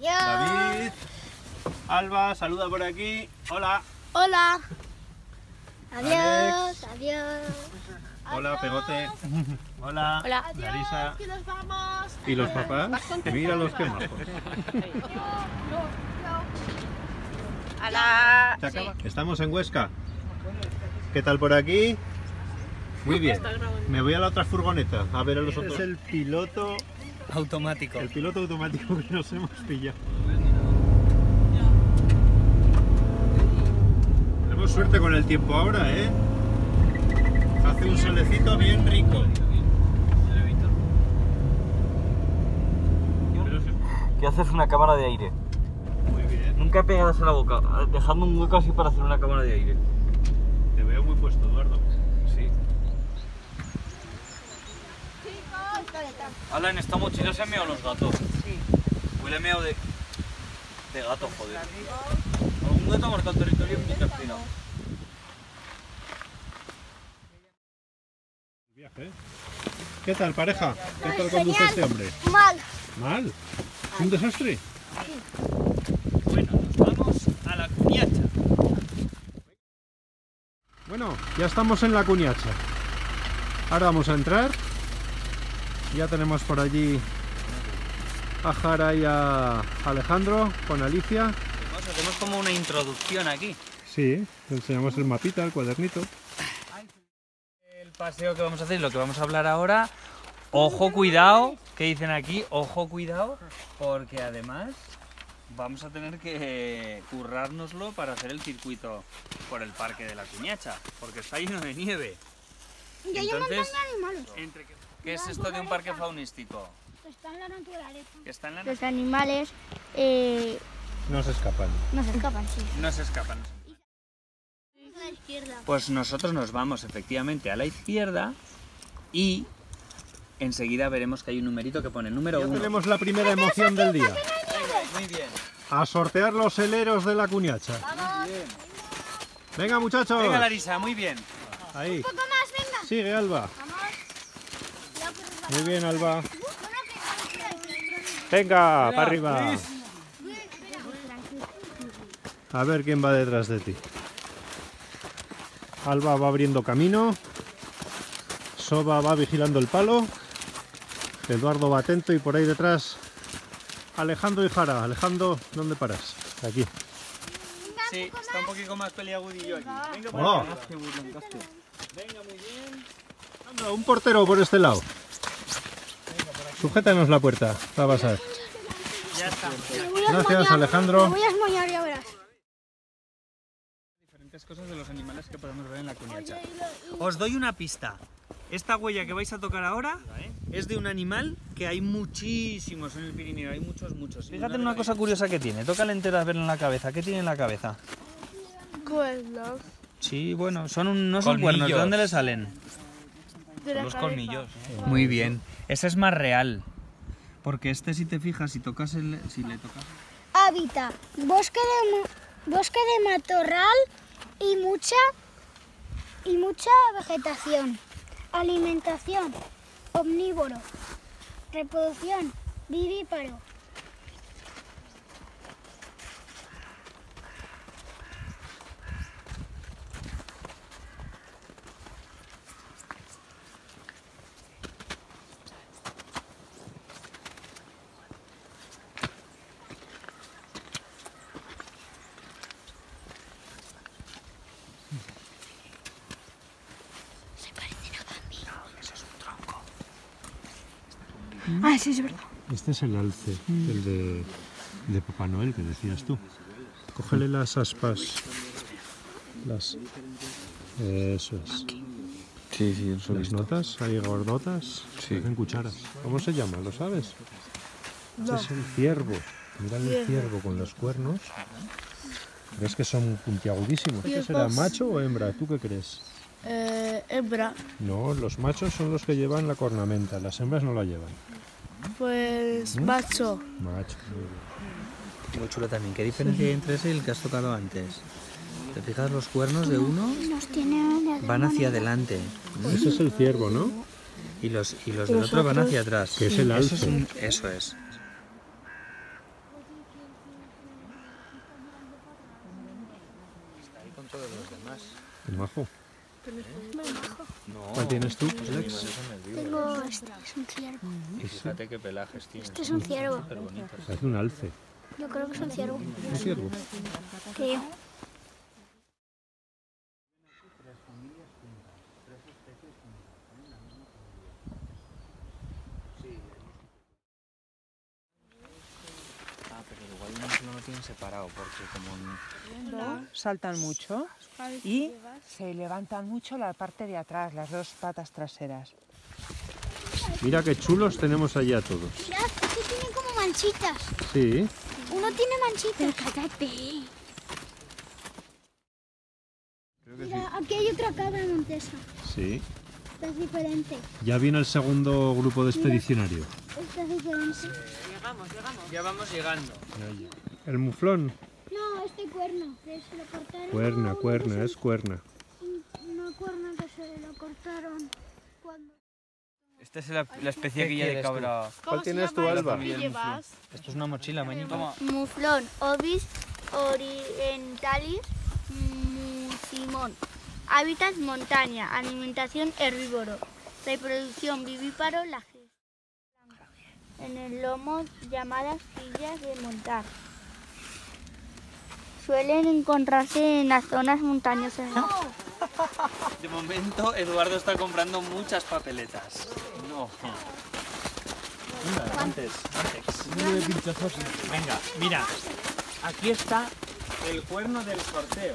David, Alba, saluda por aquí. Hola. Hola. Adiós, Alex. adiós. Hola, Pegote. Hola. Hola. Larisa. Que nos vamos. ¿Y los papás? Mira los que majos. Hola. ¿Se acaba? Estamos en Huesca. ¿Qué tal por aquí? Muy bien. Me voy a la otra furgoneta a ver a los otros. Es el piloto Automático. El piloto automático que nos hemos pillado. Tenemos suerte con el tiempo ahora, ¿eh? Hace un solecito bien rico. ¿Qué haces una cámara de aire? Muy bien. Nunca he pegado a la boca, dejando un hueco así para hacer una cámara de aire. Te veo muy puesto, Eduardo. Sí. Ala, en esta mochila se han meado los gatos. Sí. Huele meado de gato, joder. Algún gato ha marcado territorio en mi cartera. Viaje. ¿Qué tal, pareja? ¿Qué tal conduce este hombre? Mal. ¿Mal? ¿Es un desastre? Bueno, nos vamos a la Cuniacha. Bueno, ya estamos en la Cuniacha. Ahora vamos a entrar. Ya tenemos por allí a Jara y a Alejandro con Alicia. Hacemos como una introducción aquí. Sí, enseñamos el mapita, el cuadernito. El paseo que vamos a hacer, lo que vamos a hablar ahora. Ojo, cuidado, ¿qué dicen aquí? Ojo, cuidado, porque además vamos a tener que currárnoslo para hacer el circuito por el parque de la Cuniacha, porque está lleno de nieve. Y hay un montón de animales. ¿Qué es esto de un parque faunístico? Está en la naturaleza. ¿Que está en la Los animales No se escapan. no se escapan, sí. No se escapan. A la izquierda. Pues nosotros nos vamos efectivamente a la izquierda y enseguida veremos que hay un numerito que pone número Ya 1. tenemos la primera emoción del día. Muy bien. A sortear los heleros de la Cuniacha. Venga, muchachos. Venga, Larisa, muy bien. Ahí. Un poco más, venga. Sigue, Alba. Muy bien, Alba. Venga, para arriba. A ver quién va detrás de ti. Alba va abriendo camino. Soba va vigilando el palo. Eduardo va atento y por ahí detrás Alejandro y Jara. Alejandro, ¿dónde paras? Aquí. Sí, está un poquito más peliagudillo aquí. Venga, por Oh. acá. Venga, muy bien. Anda, un portero por este lado. Sujétanos la puerta para pasar. Ya está. Gracias, Alejandro. Me voy a esmoñar, ya verás. Diferentes cosas de los animales que podemos ver en la Cuniacha. Os doy una pista. Esta huella que vais a tocar ahora es de un animal que hay muchísimos en el Pirineo, hay muchos. Fíjate en una cosa curiosa que tiene, tócale entera a ver en la cabeza. ¿Qué tiene en la cabeza? Cuernos. Sí, bueno, no son cuernos, ¿de dónde le salen? De la Los cabeza. colmillos. Muy bien. Ese es más real. Porque este, si te fijas, si le tocas... Hábitat. Bosque de matorral y mucha vegetación. Alimentación. Omnívoro. Reproducción. Vivíparo. Ah, sí, es verdad. Este es el alce, el de Papá Noel que decías tú. Cógele las aspas. Eso es. Sí, eso Las notas, ahí gordotas, Sí. en cucharas. ¿Cómo se llama? ¿Lo sabes? Ese es el ciervo. Mira el ciervo con los cuernos. ¿Ves que son puntiagudísimos? ¿Qué será, macho o hembra? ¿Tú qué crees? Hembra, No, los machos son los que llevan la cornamenta, las hembras no la llevan. pues macho. Macho. Muy chulo también. ¿Qué diferencia hay entre ese y el que has tocado antes? ¿Te fijas? Los cuernos de uno van hacia adelante Ese es el ciervo, ¿no? y los del otro van hacia atrás. Que es el alce. Eso es. todos los demás. Qué majo. No. ¿Cuál tienes tú, Los Alex? animales son herbívoros. Tengo este, es un ciervo. Y fíjate qué pelajes tiene. Este es un ciervo. Súper bonitos. Parece un alce. Yo creo que es un ciervo. ¿Un ciervo? Creo. Ah, pero igual no lo tienen separado porque como... Saltan mucho y se levantan mucho la parte de atrás, las dos patas traseras. Mira qué chulos tenemos allá todos. Mirad, este tiene como manchitas. Sí. Uno tiene manchitas. Cállate. Mira, aquí hay otra cabra montesa. Sí. Esta es diferente. Ya viene el segundo grupo de expedicionario. Esta es diferente. Ya vamos llegando. El muflón. No, este cuerno, que se lo cortaron. Cuerna, cuerna, es cuerna. Una cuerna que se lo cortaron cuando... Esta es la especiaquilla de cabra. ¿Cuál tienes tú, Alba? ¿Qué llevas? Esto es una mochila, mañito. Muflón, Ovis orientalis mucimón. Hábitat montaña, alimentación herbívoro, reproducción vivíparo, la en el lomo llamadas sillas de montar. Suelen encontrarse en las zonas montañosas. De momento, Eduardo está comprando muchas papeletas. No. Venga, antes. Venga, mira. Aquí está el cuerno del sorteo.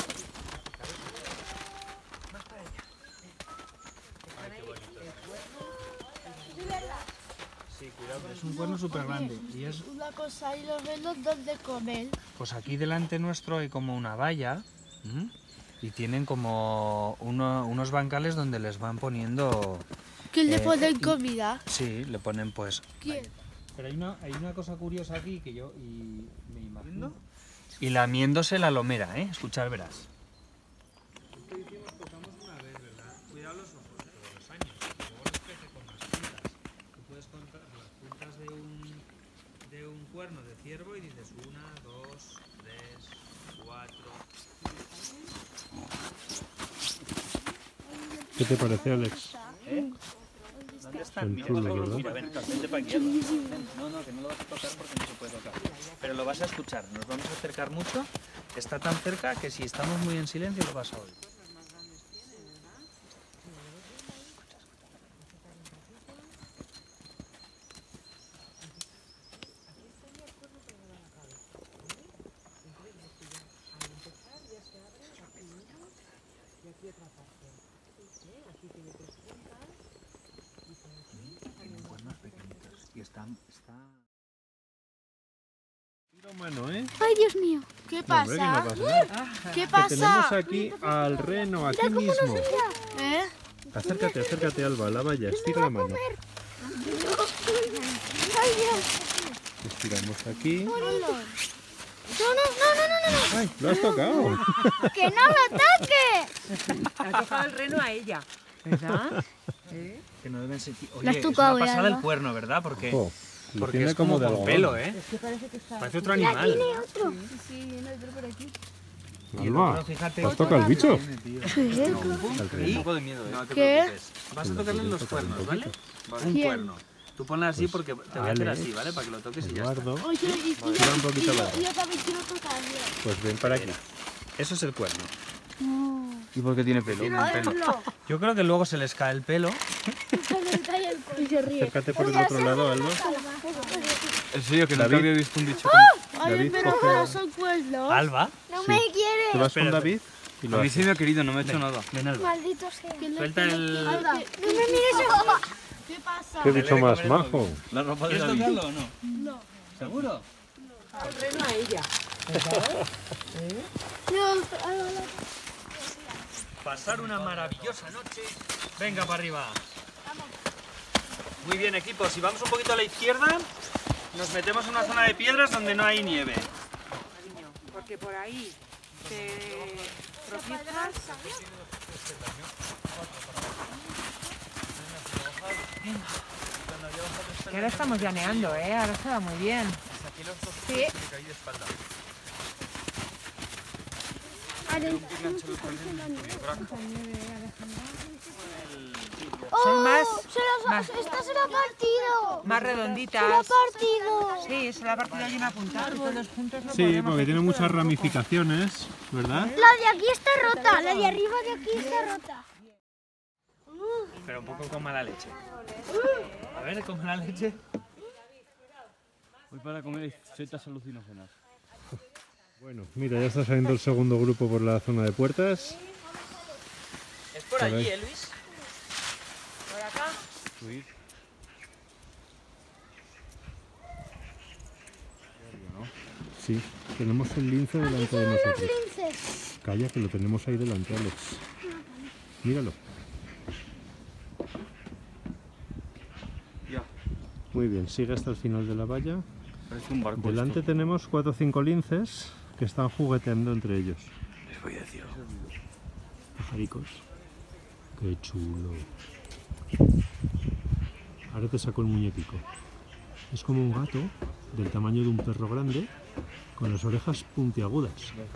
Sí, cuidado, es un cuerno súper grande. Y es, Una cosa, y los velos donde comer. pues aquí delante nuestro hay como una valla. Y tienen como unos bancales donde les van poniendo... ¿Quién le pone comida? Sí, le ponen pues... ¿Quién? Pero hay una cosa curiosa aquí que yo me imagino. Y lamiéndose la lomera, ¿eh? Escuchar, verás. Esto hicimos, tocamos una vez, ¿verdad? Cuidado los ojos, todos los años. Luego los crece con las puntas. Tú puedes contar las puntas de un cuerno de ciervo y dices 1, 2, 3, 4... ¿Qué te parece, Alex? ¿Dónde están? Son Mira, chulos, Pablo, ¿verdad? mira, ven, vente para aquí. Alba. Ven. No, que no lo vas a tocar porque no se puede tocar. Pero lo vas a escuchar, nos vamos a acercar mucho. Está tan cerca que si estamos muy en silencio lo vas a oír. Tienen cuernos pequeñitos y está... Mano, ¿eh? ¡Ay, Dios mío! ¿Qué No, hombre, que no pasa? pasa nada. ¿Qué Que tenemos pasa? aquí al reno, aquí mismo. ¿Eh? Acércate, acércate, Alba, a la valla, estira la mano. Estiramos aquí. No. ¡Ay, lo has tocado! ¡Que no lo toque! Ha tocado el reno a ella, ¿verdad? Que no deben sentir... La has Oye, es tocado, una pasada Alba. el cuerno, ¿verdad? Porque, Ojo, lo porque tiene es como de con algodón. pelo, ¿eh? Parece otro animal. Tiene otro. Alba, Fíjate, ¿has tocado el bicho? Un poco de miedo, ¿eh? No te ¿Qué? preocupes. Vas a tocarle en los cuernos, ¿vale? Un ¿Quién? cuerno. Tú ponla así porque te voy a hacer Alex, así, ¿vale? Para que lo toques y ya está. Eduardo, Oye, y tira un poquito más. yo también quiero tocar, mira. Pues ven para aquí. Eso es el cuerno. ¿Y por qué tiene pelo? Yo creo que luego se les cae el pelo. Y se ríe. Acércate por el otro lado, Alba. En serio, que David. nunca había visto un bicho Oye, David, pero coge- no son cuernos. Alba. ¡No me Tú quiere! vas con David y lo haces. me ha querido, no me ha hecho nada. Ven, Alba. Maldito sea. Suelta el... ¡No me mires a... ¿Qué pasa? ¡Qué bicho más majo! La ropa de David. ¿Quieres tocarlo o no? No. ¿Seguro? El reno a ella. Pasar una maravillosa noche. Venga para arriba. Muy bien, equipo. Si vamos un poquito a la izquierda, nos metemos en una zona de piedras donde no hay nieve. Porque por ahí te tropiezas. Que ahora estamos llaneando, ¿eh? Ahora se va muy bien. Aquí los dos Sí. me caí de espalda. Son más, Esta se la ha partido. más Se la ha redonditas. partido. Sí, se la ha partido alguien apuntado. Y todos juntos no Sí, podemos porque tiene hacer muchas todo. ramificaciones, ¿verdad? La de aquí está rota. La de arriba de aquí está rota. Pero un poco con mala leche. A ver, con mala leche. Voy para comer setas alucinógenas. Bueno, mira, ya está saliendo el segundo grupo por la zona de puertas. Es por allí, allí, Luis? Por acá. Subir. Sí, tenemos el lince delante de nosotros. Linces. Calla, que lo tenemos ahí delante, Alex. Míralo. Ya. Muy bien, sigue hasta el final de la valla. Parece un barco. Delante esto. tenemos 4 o 5 linces que están jugueteando entre ellos. Les voy a decir. Pajaricos. Qué chulo. Ahora te saco el muñequico. Es como un gato del tamaño de un perro grande con las orejas puntiagudas.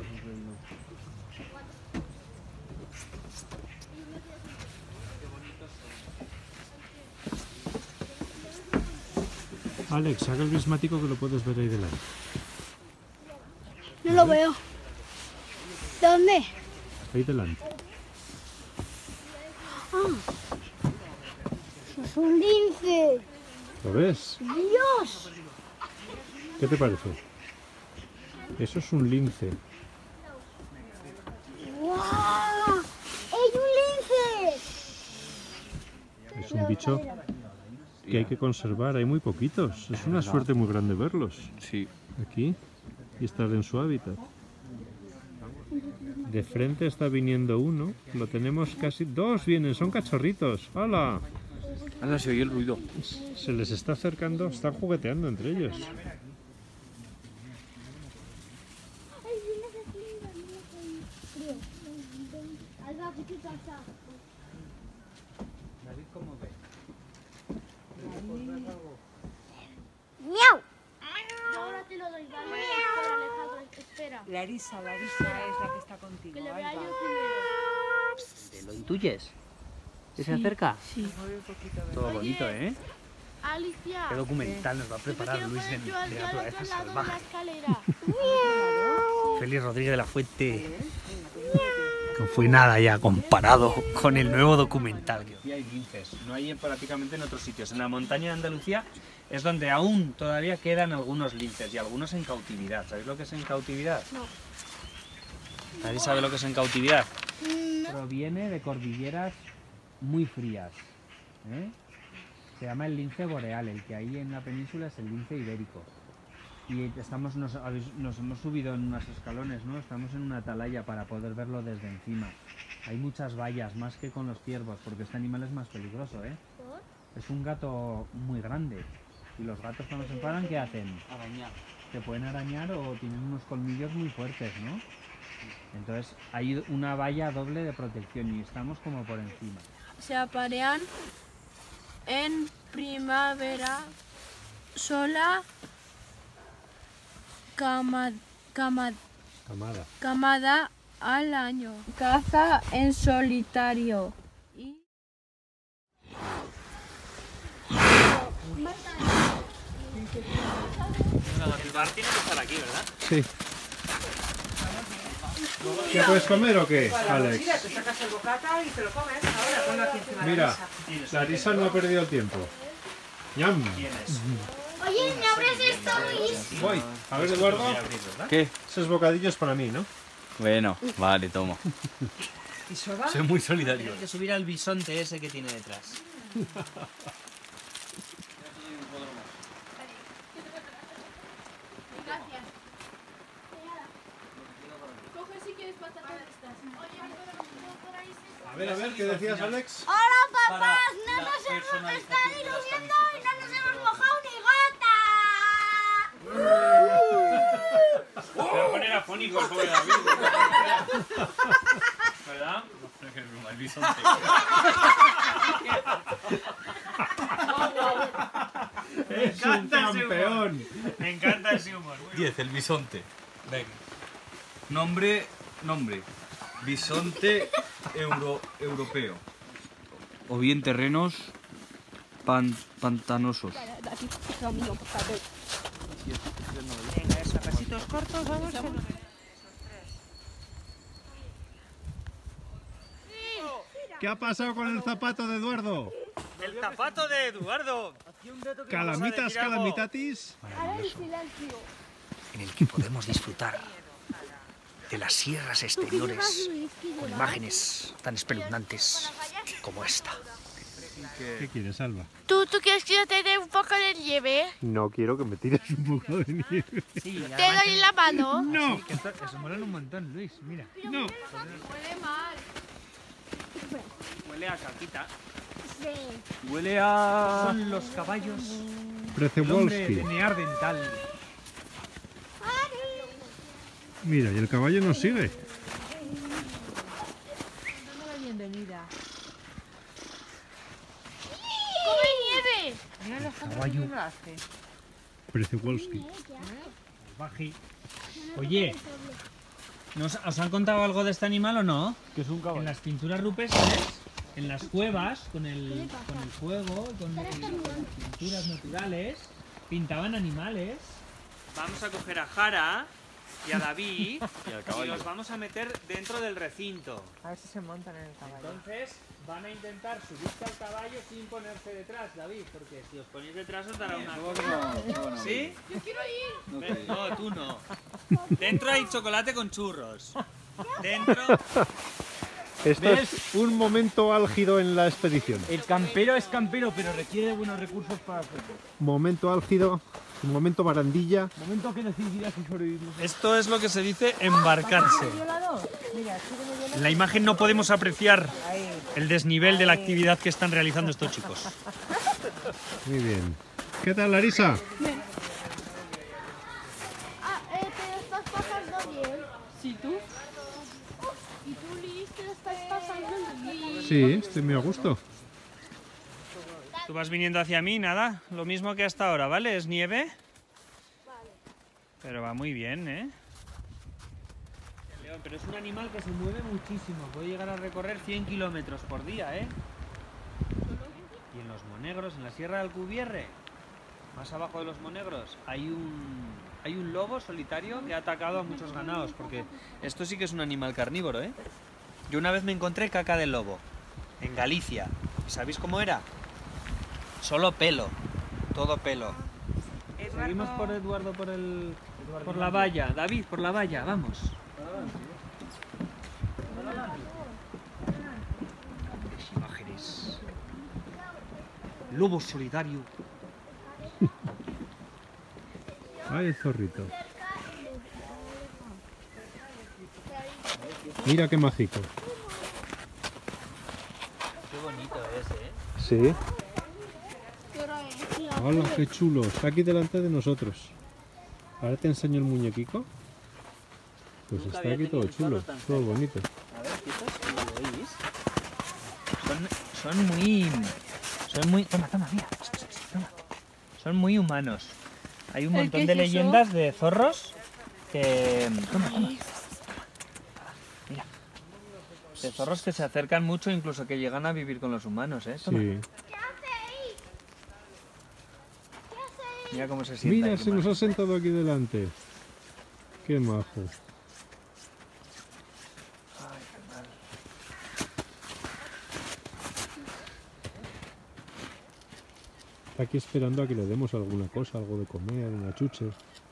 Alex, saca el prismático que lo puedes ver ahí delante. No lo veo. ¿Dónde? Ahí delante. Eso es un lince. ¿Lo ves? ¡Dios! ¿Qué te parece? Eso es un lince. ¡Guau! ¡Hay un lince! Es un bicho que hay que conservar. Hay muy poquitos. Es una suerte muy grande verlos Sí. aquí y estar en su hábitat. De frente está viniendo uno. Lo tenemos casi... ¡Dos vienen! ¡Son cachorritos! ¡Hala! Ahora se oye el ruido. Se les está acercando. Están jugueteando entre ellos. ¡Miau! Ahora te lo doy, ¿vale? Espera, Alejandro, espera. Larisa es la que está contigo. Que le Ahí vea va. yo primero. ¿Te lo intuyes? ¿Que se acerca? Sí. Todo bonito, ¿eh? Alicia. ¿Qué documental nos va a yo me preparar quiero Luis de poner yo al lado naturaleza al lado de la salvaje? escalera. Félix Rodríguez de la Fuente. No fue nada ya comparado con el nuevo documental. Aquí hay linces, no hay prácticamente en otros sitios. En la montaña de Andalucía es donde aún todavía quedan algunos linces y algunos en cautividad. ¿Sabéis lo que es en cautividad? No. ¿Nadie sabe lo que es en cautividad? Proviene de cordilleras muy frías. ¿eh? Se llama el lince boreal, el que hay en la península es el lince ibérico. Y nos hemos subido en unos escalones, ¿no? Estamos en una atalaya para poder verlo desde encima. Hay muchas vallas, más que con los ciervos, porque este animal es más peligroso, ¿eh? Es un gato muy grande. Y los gatos cuando se enfadan, ¿qué hacen? Arañar. Te pueden arañar o tienen unos colmillos muy fuertes, ¿no? Entonces hay una valla doble de protección y estamos como por encima. Se aparean en primavera sola Camada. camada al año. Caza en solitario. Y El bar tiene que estar aquí, ¿verdad? Sí. ¿Qué puedes comer o qué, Alex? Mira, te sacas el bocata y te lo comes. Ahora ponlo aquí encima de la Mira, mesa. Larisa no ha perdido el tiempo. ¡Yam! ¿Tienes? Oye, ¿me abres esto, Luis? Voy. A ver, Eduardo. ¿Qué? Esos bocadillos para mí, ¿no? Bueno, vale, toma. ¿Y soda? Soy muy solidario. Tienes que subir al bisonte ese que tiene detrás. coge si quieres patatas estas. A ver, ¿qué decías, Alex? ¡Hola, papás! No nos hemos estado diluyendo y no nos hemos mojado ni gota. Te voy a poner afónico el pobre David. ¿Verdad? El bisonte. ¡Es un campeón! Me encanta ese humor. 10, el bisonte. Venga. Nombre. bisonte europeo. O bien terrenos pantanosos. Venga, esos pasitos cortos, vamos. ¿Qué ha pasado con el zapato de Eduardo? ¡El zapato de Eduardo! Calamitas, calamitatis. En el que podemos disfrutar de las sierras exteriores con imágenes tan espeluznantes como esta. ¿Qué quieres, Alba? ¿Tú quieres que yo te dé un poco de nieve? No quiero que me tires un poco de nieve. Sí, ¿Te doy la mano? No, eso mola un montón, Luis, mira. no. Huele mal. Huele a caquita. Sí. Huele a... Son los caballos Przewolski. de Neandertal. Mira, y el caballo nos sigue. Dame la bienvenida. ¡Come nieve! Mira los caballos que hace. Przewolski. Baji. Oye, ¿os han contado algo de este animal o no? ¿Qué es un En las pinturas rupestres, en las cuevas, con el fuego, con las pinturas naturales, pintaban animales. Vamos a coger a Jara y a David y los vamos a meter dentro del recinto. A ver si se montan en el caballo. Entonces van a intentar subirse al caballo sin ponerse detrás, David, porque si os ponéis detrás os dará una... ¿Sí? Yo quiero ir. Ven, no, tú no. Dentro hay chocolate con churros. Dentro... Esto es un momento álgido en la expedición. El campero es campero, pero requiere buenos recursos para hacerlo. Momento álgido, un momento barandilla. Momento que decidirá si sobrevivimos. Esto es lo que se dice embarcarse. Mira, En la imagen no podemos apreciar ahí. el desnivel de la actividad que están realizando estos chicos. Muy bien. ¿Qué tal, Larisa? Te estás pasando bien. ¿Sí, tú? ¿Y tú, Liz, te lo estás pasando bien? Sí, estoy muy a gusto. Tú vas viniendo hacia mí, nada, lo mismo que hasta ahora, ¿vale? ¿Es nieve? Pero va muy bien, ¿eh? León, pero es un animal que se mueve muchísimo, puede llegar a recorrer 100 kilómetros por día, ¿eh? Y en los Monegros, en la Sierra de Alcubierre, más abajo de los Monegros, hay un lobo solitario que ha atacado a muchos ganados, porque esto sí que es un animal carnívoro, ¿eh? Yo una vez me encontré caca de lobo, en Galicia. ¿Y sabéis cómo era? Solo pelo, todo pelo. Seguimos por Eduardo, por la valla. David, por la valla, vamos. Imágenes. Lobo solitario. Ay, el zorrito. Mira qué mágico. Qué bonito es, ¿eh? Sí. Hola, qué chulo. Está aquí delante de nosotros. Ahora te enseño el muñequico. Pues Nunca está había aquí todo tenido un chulo, zorro tan todo cerca. bonito. A ver, quizás lo veis. Son muy... Toma, mira. Toma. Son muy humanos. Hay un montón de leyendas de zorros que... Toma. Mira. De zorros que se acercan mucho, incluso que llegan a vivir con los humanos, ¿eh? Toma. Sí. Mira cómo se sienta. Mira, qué se nos majo. ha sentado aquí delante. Qué majo. Está aquí esperando a que le demos alguna cosa, algo de comer, una chuche.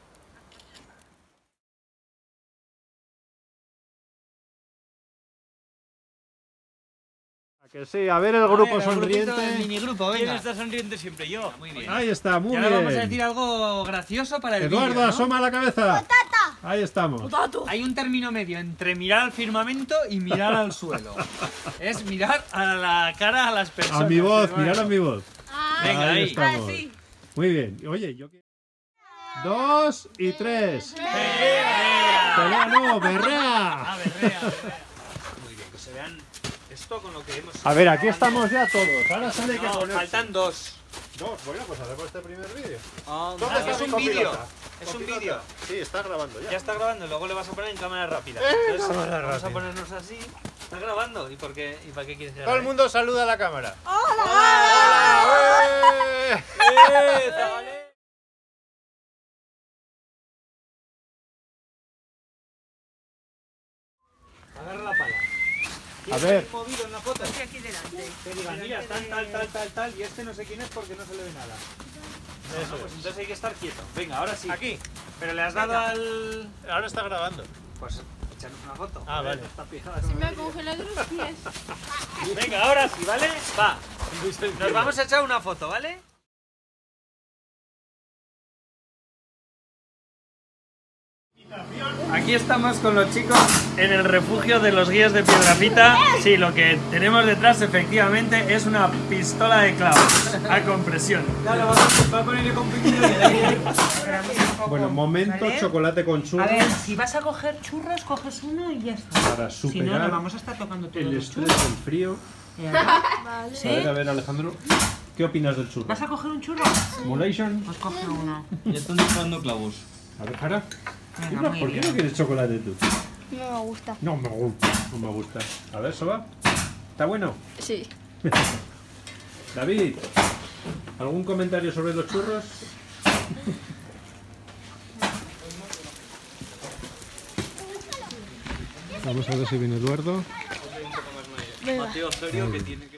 Que sí, a ver el grupo sonriente. Minigrupo, ¿Quién venga. está sonriente siempre? Yo. Muy bien. Ahí está, muy Y ahora bien. vamos a decir algo gracioso para el Eduardo, vídeo, ¿no? asoma la cabeza. Ahí estamos. Hay un término medio entre mirar al firmamento y mirar al suelo. Es mirar a la cara a las personas. A mi voz, Eduardo. mirad a mi voz. Venga, ahí. estamos. Muy bien. Oye, yo quiero... 2 y 3. Pelea no, berrea. Ah, berrea. Muy bien, que se vean esto con lo que hemos... A ver, aquí estamos ya todos. Ahora sale que No, ponerse. faltan dos. Dos, bueno, pues hacemos este primer vídeo. Ah, ¿Dónde está es mi un vídeo. copilota? Es un vídeo. Sí, está grabando Ya está grabando, luego le vas a poner en cámara rápida. Entonces, vamos a ponernos así. Está grabando. ¿Y para qué quieres que Todo el grabe? mundo saluda a la cámara. ¡Hola! ¡Hola! Agarra la pala. A ver. Movido en la foto. Aquí delante. Que digan, mira, tal, y este no sé quién es porque no se le ve nada. Eso, pues entonces hay que estar quieto. Venga, ahora sí. Aquí. Pero le has dado al... Ahora está grabando. Pues echarnos una foto. Ah, vale. Está pijada. Se me ha congelado los pies. Venga, ahora sí, ¿vale? Va. Nos vamos a echar una foto, ¿vale? Aquí estamos con los chicos en el refugio de los guías de Piedrafita. Sí, lo que tenemos detrás efectivamente es una pistola de clavos a compresión. Bueno, momento ¿Vale? chocolate con A churros ver, si vas a coger churros, coges uno y ya está. para Si no, superar nos vamos a estar tocando todos el los estrés churros. del frío. ¿Sí? A ver, Alejandro, ¿qué opinas del churro? ¿Vas a coger un churro? ¿Simulation? Pues coge uno. Ya están disparando clavos. A ver, Jara. Venga, muy ¿Por qué no bien. quieres chocolate tú? No me gusta. No me gusta. No me gusta. A ver, Soba. ¿Está bueno? Sí. David, ¿algún comentario sobre los churros? Vamos a ver si viene Eduardo. Mateo Osorio que tiene que...